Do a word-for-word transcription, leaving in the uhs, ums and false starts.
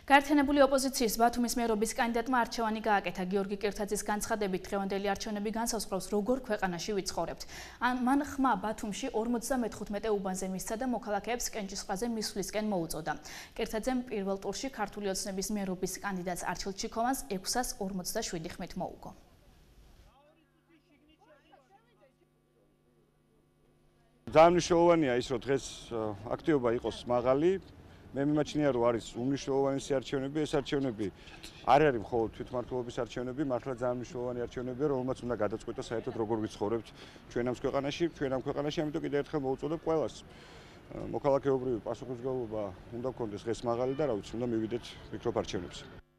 გაერთიანებული ოპოზიციის ბათუმის მერობის კანდიდატმა არჩევანი გააკეთა. გიორგი კირთაძის განცხადებით დღევანდელი არჩევნები განსაზღვრავს, როგორ ქვეყანაში ვიცხოვრებთ. მან ხმა ბათუმში ორმოცდამეხუთმეტე უბანზე მისცა და მოქალაქეებს კენჭისყრაზე მისვლისკენ მოუწოდა. კირთაძემ პირველ ტურში ქართული ოცნების მერობის კანდიდატს არჩილ ჩიქოვანს ექვსას ორმოცდაშვიდი ხმით მოუგო. ძალიან მნიშვნელოვანია ის, რომ დღეს აქტივობა იყოს მაღალი. მე მიმაჩნია, რომ არის უმნიშვნელოვანესი არჩევნები, ეს არჩევნები არ არის მხოლოდ თვითმმართველობის არჩევნები, მართლა ძალიან მნიშვნელოვანი არჩევნებია, რომელმაც უნდა გადაწყვეტა საერთოდ როგორ ვიცხოვრებთ ჩვენ ამ ქვეყანაში, ჩვენ ამ ქვეყანაში, ამიტომ კიდევ ერთხელ მოვუწოდებ ყველას. მოქალაქეობრივი პასუხისმგებლობა უნდა გქონდეს დღეს მაღალი და რა ვიცი, უნდა მივიდეთ ვფიქრობ არჩევნებზე.